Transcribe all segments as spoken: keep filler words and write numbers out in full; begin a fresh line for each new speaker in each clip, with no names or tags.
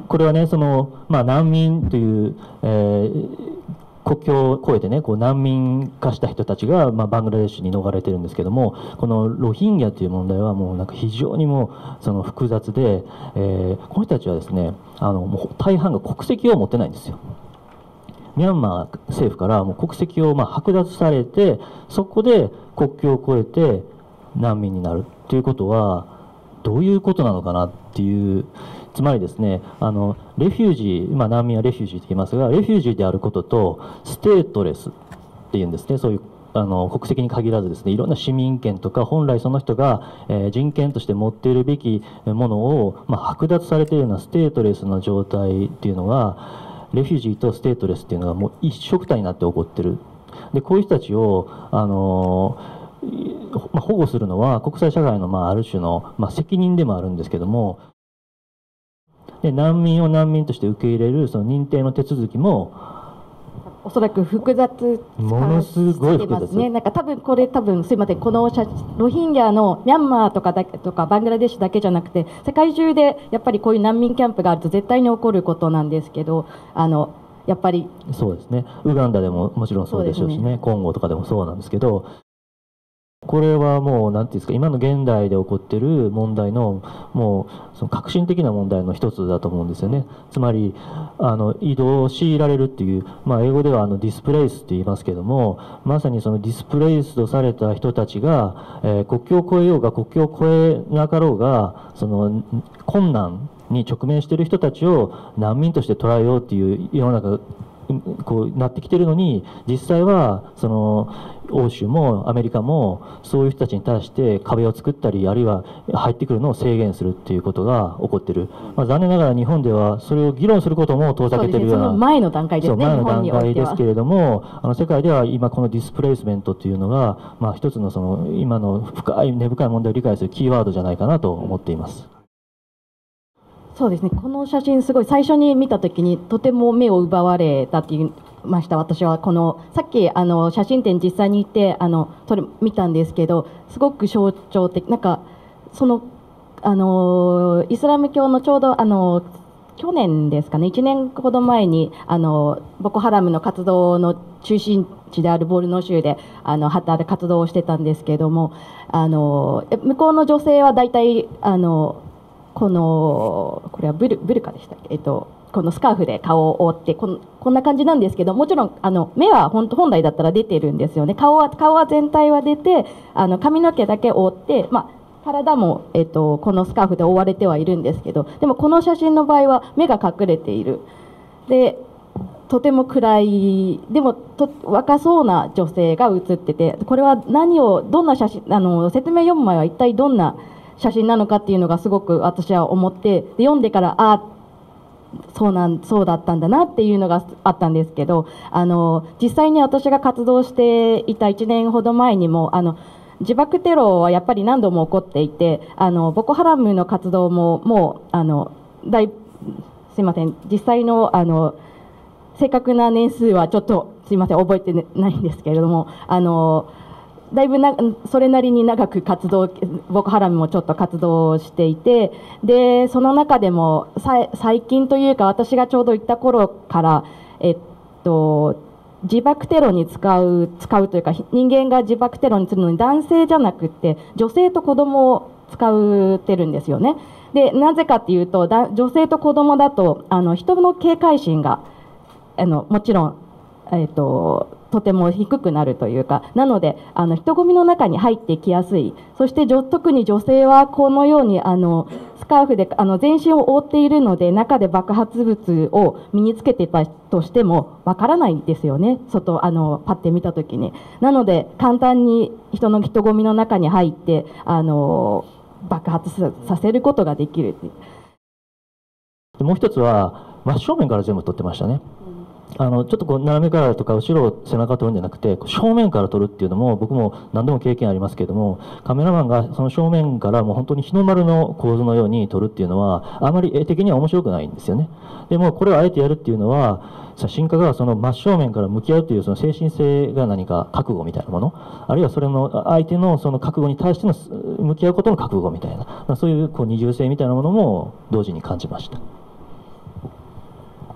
これはね、その、まあ、難民という、えー、国境を越えてね、こう難民化した人たちが、まあ、バングラデシュに逃れてるんですけども、このロヒンギャという問題はもうなんか非常にもうその複雑で、えー、この人たちはですね、あのもう大半が国籍を持ってないんですよ。ミャンマー政府からもう国籍をまあ剥奪されて、そこで国境を越えて難民になるということはどういうことなのかなっていう、つまりですね、あのレフュージー、まあ、難民はレフュージーと言いますが、レフュージーであることとステートレスっていうんですね、そういうあの国籍に限らずですね、いろんな市民権とか本来その人が、えー、人権として持っているべきものを、まあ、剥奪されているようなステートレスの状態っていうのが、レフュージーとステートレスっていうのがもう一緒くたになって起こってる。でこういう人たちをあのまあ、保護するのは国際社会のまあある種のまあ責任でもあるんですけども、で難民を難民として受け入れるその認定の手続きも
おそらく複雑
ものすごい複雑
ね。なんか多分これ多分すいません、このロヒンギャのミャンマーとかだとかバングラデシュだけじゃなくて世界中でやっぱりこういう難民キャンプがあると絶対に起こることなんですけど、あのやっぱり
そうですね、ウガンダでももちろんそうでしょうしね、コンゴとかでもそうなんですけど、これはもう何て言うんですか、今の現代で起こっている問題のもうその革新的な問題の一つだと思うんですよね。つまりあの移動を強いられるっていう、まあ、英語ではあのディスプレイスって言いますけども、まさにそのディスプレイスとされた人たちが、えー、国境を越えようが国境を越えなかろうがその困難に直面している人たちを難民として捉えようっていう世の中こうなってきてるのに、実際はその欧州もアメリカもそういう人たちに対して壁を作ったり、あるいは入ってくるのを制限するっていうことが起こってる。まあ、残念ながら日本ではそれを議論することも遠ざけてるような、
その前の段階ですね。
前の段階ですけれども、あの世界では今このディスプレイスメントっていうのが、まあ、一つのその今の深い根深い問題を理解するキーワードじゃないかなと思っています。
そうですね、この写真すごい最初に見た時にとても目を奪われたって言いました。私はこのさっきあの写真展実際に行ってあのそれ見たんですけど、すごく象徴的、なんかそのあのイスラム教のちょうどあの去年ですかね、いちねんほど前にあのボコハラムの活動の中心地であるボルノ州であの旗で活動をしてたんですけれども、あの向こうの女性は大体あのこのこれはブルブルカでしたっけ、えっと、このスカーフで顔を覆ってこんこんな感じなんですけど、もちろんあの目は本本来だったら出てるんですよね。顔は顔は全体は出て、あの髪の毛だけ覆って、まあ、体も、えっと、このスカーフで覆われてはいるんですけど、でもこの写真の場合は目が隠れている。でとても暗い、でもと若そうな女性が写ってて、これは何をどんな写真、あの説明よんまいは一体どんな写真なのかっていうのがすごく私は思って、で読んでからあそうなんそうだったんだなっていうのがあったんですけど、あの実際に私が活動していたいちねんほど前にもあの自爆テロはやっぱり何度も起こっていて、あのボコハラムの活動ももうあのだいすいません、実際のあの正確な年数はちょっとすいません覚えてないんですけれども、あのだいぶなそれなりに長く活動、ボコハラムもちょっと活動していて、でその中でもさ最近というか私がちょうど行った頃から、えっと、自爆テロに使う使うというか、人間が自爆テロにするのに男性じゃなくて女性と子供を使ってるんですよね。でなぜかっていうと、だ女性と子供だとあの人の警戒心があのもちろん、えっととても低くなるというか、なのであの人混みの中に入ってきやすい。そして特に女性はこのようにあのスカーフであの全身を覆っているので、中で爆発物を身につけてたとしてもわからないですよね、外あのパッて見た時に。なので簡単に人の人混みの中に入ってあの爆発させることができる。
もう一つは真正面から全部撮ってましたね。あのちょっとこう斜めからとか後ろ背中を撮るんじゃなくて正面から撮るっていうのも僕も何度も経験ありますけれども、カメラマンがその正面からもう本当に日の丸の構図のように撮るっていうのはあまり絵的には面白くないんですよね。でもこれをあえてやるっていうのは写真家がその真正面から向き合うというその精神性が何か覚悟みたいなもの、あるいはそれの相手のその覚悟に対しての向き合うことの覚悟みたいな、そういうこう二重性みたいなものも同時に感じました。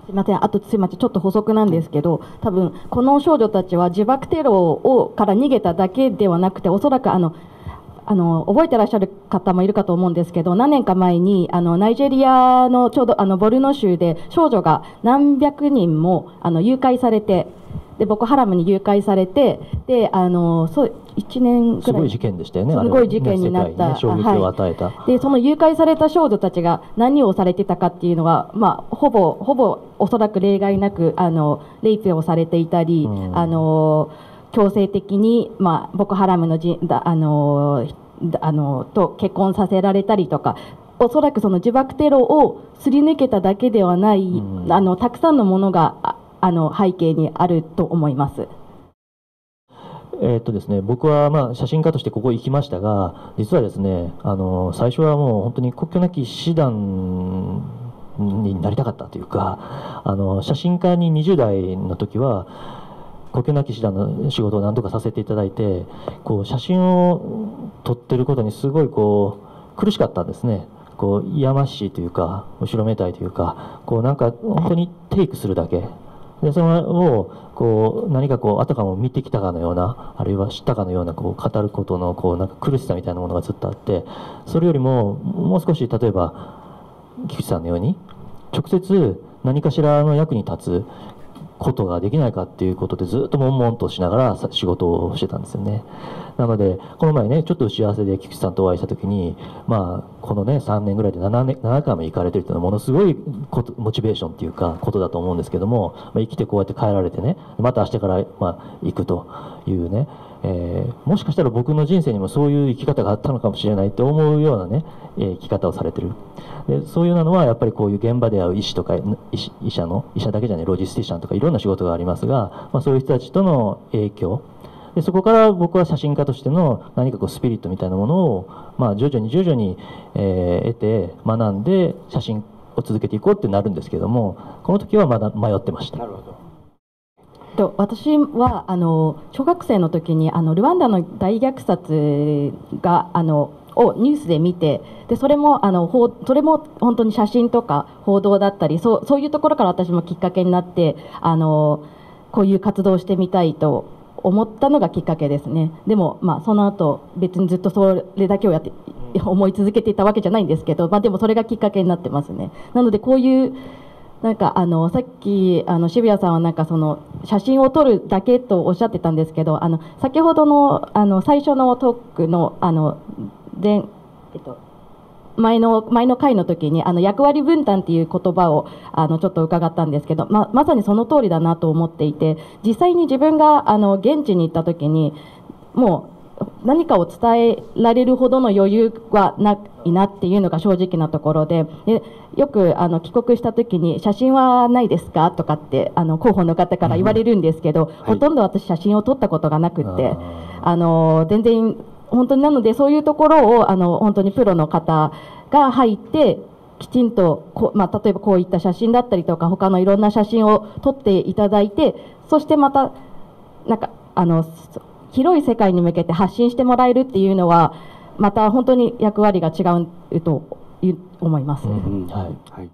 すみません、あとすみません、ちょっと補足なんですけど、多分この少女たちは自爆テロをから逃げただけではなくて、おそらくあのあの覚えてらっしゃる方もいるかと思うんですけど、何年か前にあのナイジェリアのちょうどあのボルノ州で少女が何百人もあの誘拐されて、でボコハラムに誘拐されて、であのそういちねんぐらい
すごい事件でしたよね。
すごい事件になった、
ね、衝撃を与えた、
はい、でその誘拐された少女たちが何をされてたかっていうのは、まあ、ほぼほぼおそらく例外なくあのレイプをされていたり、うん、あの強制的に、まあ、ボコハラムのじだあのあのと結婚させられたりとか、おそらくその自爆テロをすり抜けただけではない、うん、あのたくさんのものがああの背景にあると思います。
えーっとですね、僕はまあ写真家としてここ行きましたが、実はですね、あの最初はもう本当に国境なき医師団になりたかったというか、あの写真家ににじゅう代の時は国境なき医師団の仕事を何とかさせていただいて、こう写真を撮ってることにすごいこう苦しかったんですね。こうやましいというか後ろめたいというか、こうなんか本当にテイクするだけで、それをこう何かこうあたかも見てきたかのような、あるいは知ったかのようなこう語ることのこうなんか苦しさみたいなものがずっとあって、それよりももう少し例えば菊池さんのように直接何かしらの役に立つことができないかっていうことでずっと悶々としながら仕事をしてたんですよね。なのでこの前ねちょっと打ち合わせで菊池さんとお会いした時に、まあこのねさんねんぐらいでななねんななかいも行かれてるっていうのはものすごいことモチベーションっていうかことだと思うんですけども、まあ、生きてこうやって帰られてね、また明日からまあ行くというね、えー、もしかしたら僕の人生にもそういう生き方があったのかもしれないって思うようなね、えー、生き方をされてる。でそういうのはやっぱりこういう現場で会う医師とか医師医者の医者だけじゃないロジスティシャンとかいろんな仕事がありますが、まあ、そういう人たちとの影響で、そこから僕は写真家としての何かこうスピリットみたいなものを、まあ、徐々に徐々に、えー、得て学んで写真を続けていこうってなるんですけども、この時はまだ迷ってました。なるほ
ど。と私はあの小学生の時にあのルワンダの大虐殺があのをニュースで見て、でそれもあのそれも本当に写真とか報道だったり、そうそういうところから私もきっかけになってあのこういう活動をしてみたいと思ったのがきっかけですね。でも、まあ、その後別にずっとそれだけをやって思い続けていたわけじゃないんですけど、まあ、でもそれがきっかけになってますね。なのでこういうなんかあのさっきあの渋谷さんはなんかその写真を撮るだけとおっしゃってたんですけど、あの先ほどのあの最初のトークのあの前、えっと、前の前の回の時にあの役割分担っていう言葉をあのちょっと伺ったんですけど、ままさにその通りだなと思っていて、実際に自分があの現地に行った時にもう何かを伝えられるほどの余裕はないなっていうのが正直なところで、でよくあの帰国した時に写真はないですかとかってあの広報の方から言われるんですけど、うん、ほとんど私写真を撮ったことがなくって、あの全然本当になのでそういうところをあの本当にプロの方が入ってきちんとこ、まあ、例えばこういった写真だったりとか他のいろんな写真を撮っていただいて、そしてまたなんかあの広い世界に向けて発信してもらえるっていうのはまた本当に役割が違うと思います。うんうん、はいはい、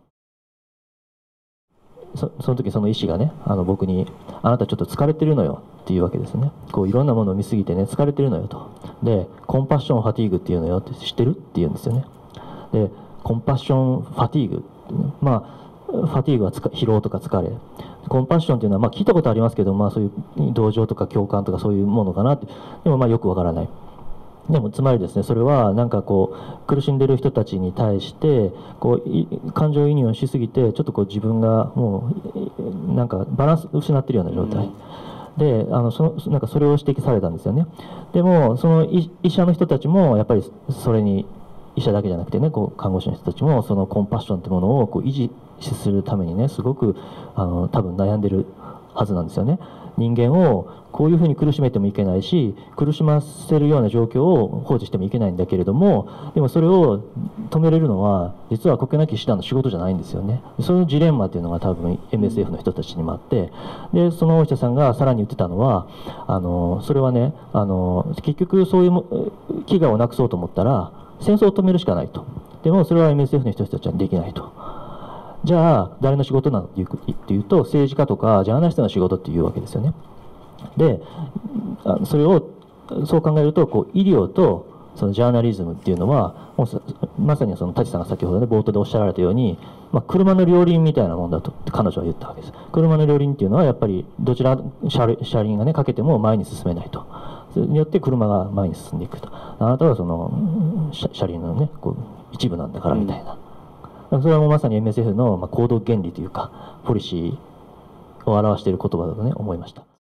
そ, その時その医師がねあの僕に「あなたちょっと疲れてるのよ」っていうわけですね。こういろんなものを見すぎてね疲れてるのよと。でコンパッションファティーグっていうのよって知ってるって言うんですよね。でコンパッションファティーグってね、まあファティーグは疲労とか疲れ、コンパッションっていうのはまあ聞いたことありますけど、まあ、そういう同情とか共感とかそういうものかなって、でもまあよくわからない。でもつまりですね、それはなんかこう苦しんでる人たちに対してこう感情移入をしすぎてちょっとこう自分がもうなんかバランス失ってるような状態、であのそのなんかそれを指摘されたんですよね。でもその医者の人たちもやっぱりそれに医者だけじゃなくてね、こう看護師の人たちもそのコンパッションってものをこう維持するためにねすごくあの多分悩んでるはずなんですよね。人間をこういうふうに苦しめてもいけないし苦しませるような状況を放置してもいけないんだけれども、でもそれを止めれるのは実は国境なき医師団の仕事じゃないんですよね。そのジレンマっていうのが多分 エムエスエフ の人たちにもあって、でそのお医者さんがさらに言ってたのはあのそれはねあの結局そういう飢餓をなくそうと思ったら戦争を止めるしかないと。でもそれは エムエスエフ の人たちはできないと。 じゃあ誰の仕事なのっていうっていうと、政治家とかジャーナリストの仕事っていうわけですよね。でそれをそう考えると、こう医療とそのジャーナリズムっていうのはもうまさにその舘さんが先ほどね冒頭でおっしゃられたように、まあ、車の両輪みたいなもんだと彼女は言ったわけです。車の両輪っていうのはやっぱりどちら車車輪がねかけても前に進めないと。それによって車が前に進んでいくと。あなたはその車輪のねこう一部なんだからみたいな、うん、それはもうまさに エムエスエフ のまあ行動原理というかポリシーを表している言葉だとね思いました。